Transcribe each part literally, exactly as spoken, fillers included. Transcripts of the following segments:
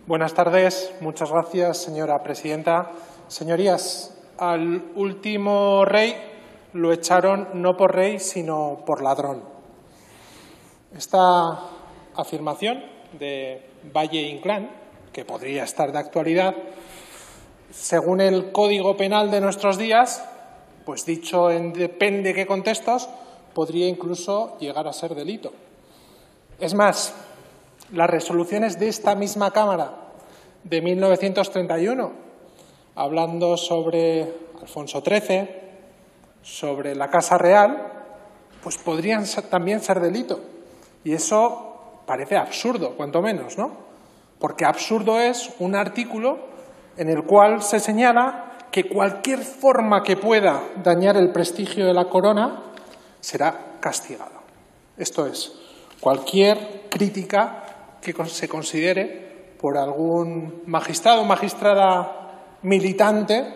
Buenas tardes. Muchas gracias, señora presidenta. Señorías, al último rey lo echaron no por rey, sino por ladrón. Esta afirmación de Valle Inclán, que podría estar de actualidad, según el Código Penal de nuestros días, pues dicho en depende qué contextos, podría incluso llegar a ser delito. Es más, las resoluciones de esta misma Cámara de mil novecientos treinta y uno, hablando sobre Alfonso trece, sobre la Casa Real, pues podrían también ser delito. Y eso parece absurdo, cuanto menos, ¿no? Porque absurdo es un artículo en el cual se señala que cualquier forma que pueda dañar el prestigio de la corona será castigado. Esto es, cualquier crítica que se considere por algún magistrado o magistrada militante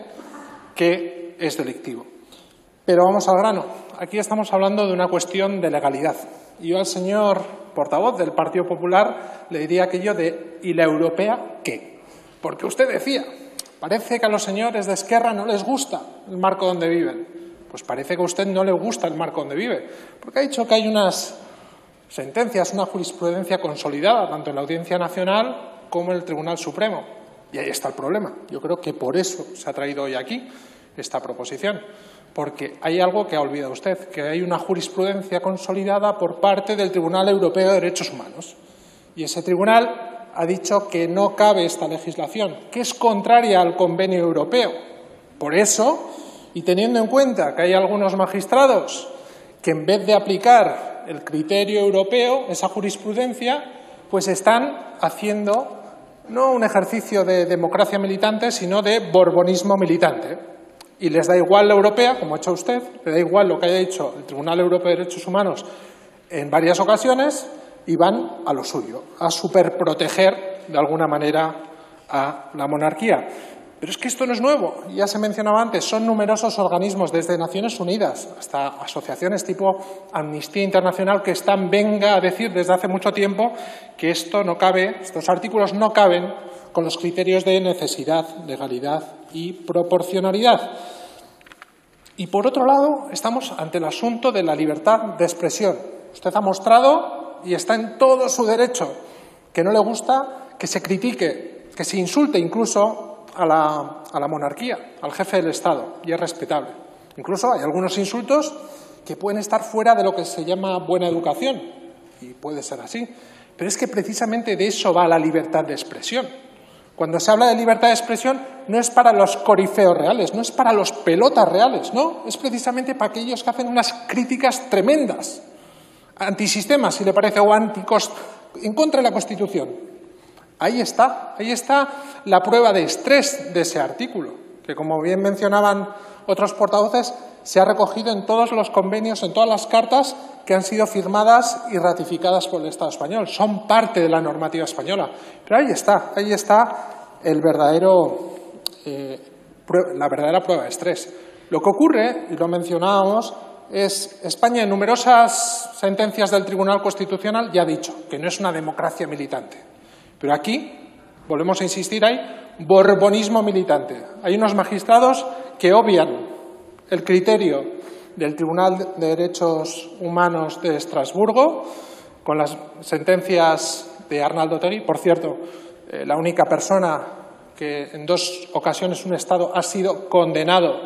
que es delictivo. Pero vamos al grano. Aquí estamos hablando de una cuestión de legalidad. Y yo al señor portavoz del Partido Popular le diría aquello de ¿y la europea qué? Porque usted decía, parece que a los señores de Esquerra no les gusta el marco donde viven. Pues parece que a usted no le gusta el marco donde vive, porque ha dicho que hay unas sentencias, una jurisprudencia consolidada, tanto en la Audiencia Nacional como en el Tribunal Supremo. Y ahí está el problema. Yo creo que por eso se ha traído hoy aquí esta proposición, porque hay algo que ha olvidado usted, que hay una jurisprudencia consolidada por parte del Tribunal Europeo de Derechos Humanos. Y ese tribunal ha dicho que no cabe esta legislación, que es contraria al convenio europeo. Por eso, y teniendo en cuenta que hay algunos magistrados que en vez de aplicar el criterio europeo, esa jurisprudencia, pues están haciendo no un ejercicio de democracia militante, sino de borbonismo militante. Y les da igual la europea, como ha hecho usted, le da igual lo que haya dicho el Tribunal Europeo de Derechos Humanos en varias ocasiones y van a lo suyo, a superproteger de alguna manera a la monarquía. Pero es que esto no es nuevo, ya se mencionaba antes, son numerosos organismos, desde Naciones Unidas hasta asociaciones tipo Amnistía Internacional, que están, venga a decir desde hace mucho tiempo que esto no cabe, estos artículos no caben con los criterios de necesidad, legalidad y proporcionalidad. Y por otro lado, estamos ante el asunto de la libertad de expresión. Usted ha mostrado, y está en todo su derecho, que no le gusta que se critique, que se insulte incluso A la, a la monarquía, al jefe del Estado, y es respetable. Incluso hay algunos insultos que pueden estar fuera de lo que se llama buena educación, y puede ser así. Pero es que precisamente de eso va la libertad de expresión. Cuando se habla de libertad de expresión no es para los corifeos reales, no es para los pelotas reales, no, es precisamente para aquellos que hacen unas críticas tremendas, antisistema, si le parece, o anticost, en contra de la Constitución. Ahí está, ahí está la prueba de estrés de ese artículo, que como bien mencionaban otros portavoces, se ha recogido en todos los convenios, en todas las cartas que han sido firmadas y ratificadas por el Estado español. Son parte de la normativa española. Pero ahí está, ahí está el verdadero, eh, la verdadera prueba de estrés. Lo que ocurre, y lo mencionábamos, es España en numerosas sentencias del Tribunal Constitucional ya ha dicho que no es una democracia militante. Pero aquí, volvemos a insistir, hay borbonismo militante. Hay unos magistrados que obvian el criterio del Tribunal de Derechos Humanos de Estrasburgo con las sentencias de Arnaldo Otegi. Por cierto, eh, la única persona que en dos ocasiones un Estado ha sido condenado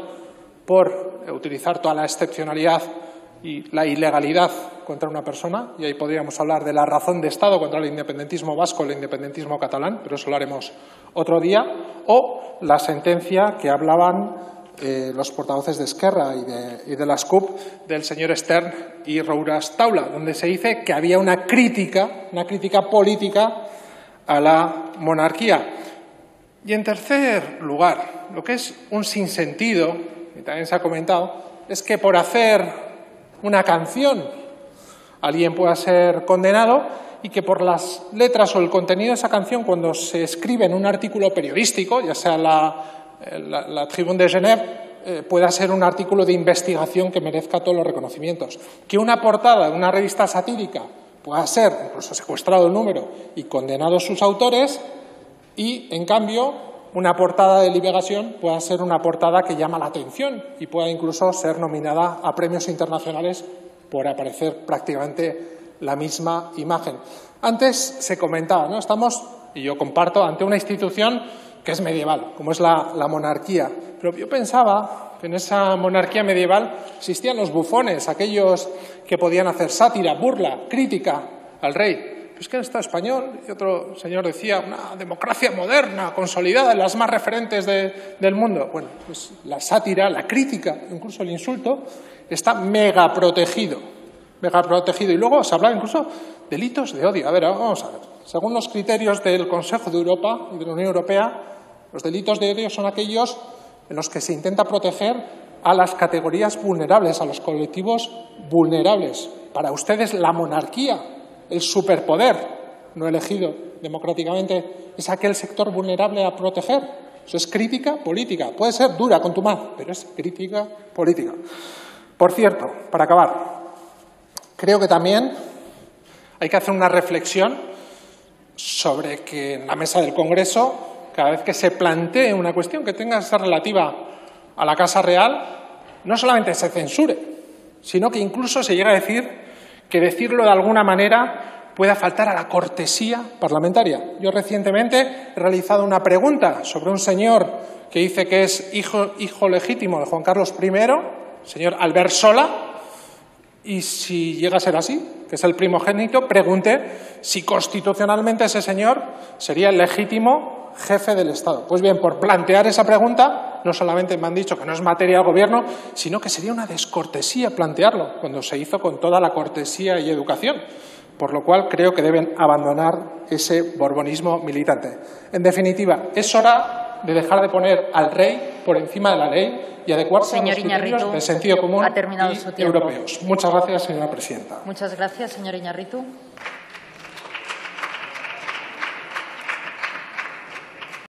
por utilizar toda la excepcionalidad y la ilegalidad contra una persona, y ahí podríamos hablar de la razón de Estado contra el independentismo vasco, el independentismo catalán, pero eso lo haremos otro día, o la sentencia que hablaban eh, los portavoces de Esquerra y de, y de las C U P del señor Stern y Rouras Taula, donde se dice que había una crítica, una crítica política a la monarquía. Y en tercer lugar, lo que es un sinsentido, y también se ha comentado, es que por hacer una canción alguien pueda ser condenado y que por las letras o el contenido de esa canción, cuando se escribe en un artículo periodístico, ya sea la, la, la Tribune de Genève, eh, pueda ser un artículo de investigación que merezca todos los reconocimientos. Que una portada de una revista satírica pueda ser incluso secuestrado el número y condenados sus autores, y, en cambio, una portada de Liberación pueda ser una portada que llama la atención y pueda incluso ser nominada a premios internacionales por aparecer prácticamente la misma imagen. Antes se comentaba, ¿no? Estamos, y yo comparto, ante una institución que es medieval, como es la, la monarquía. Pero yo pensaba que en esa monarquía medieval existían los bufones, aquellos que podían hacer sátira, burla, crítica al rey. Pero es que en el Estado español, y otro señor decía, una democracia moderna, consolidada en las más referentes de, del mundo. Bueno, pues la sátira, la crítica, incluso el insulto, está mega protegido. Mega protegido. Y luego se hablaba incluso de delitos de odio. A ver, vamos a ver. Según los criterios del Consejo de Europa y de la Unión Europea, los delitos de odio son aquellos en los que se intenta proteger a las categorías vulnerables, a los colectivos vulnerables. Para ustedes, la monarquía, el superpoder no elegido democráticamente, es aquel sector vulnerable a proteger. Eso es crítica política. Puede ser dura, contumaz, pero es crítica política. Por cierto, para acabar, creo que también hay que hacer una reflexión sobre que en la mesa del Congreso, cada vez que se plantee una cuestión que tenga que ser relativa a la Casa Real, no solamente se censure, sino que incluso se llega a decir que decirlo de alguna manera pueda faltar a la cortesía parlamentaria. Yo recientemente he realizado una pregunta sobre un señor que dice que es hijo, hijo legítimo de Juan Carlos primero, el señor Albert Sola, y si llega a ser así, que es el primogénito, pregunté si constitucionalmente ese señor sería el legítimo jefe del Estado. Pues bien, por plantear esa pregunta, no solamente me han dicho que no es materia del Gobierno, sino que sería una descortesía plantearlo, cuando se hizo con toda la cortesía y educación. Por lo cual creo que deben abandonar ese borbonismo militante. En definitiva, es hora de dejar de poner al rey por encima de la ley y adecuarse señor a los criterios Iñarritu, de sentido común ha terminado y su tiempo. europeos. Muchas gracias, señora presidenta. Muchas gracias, señor Iñarritu.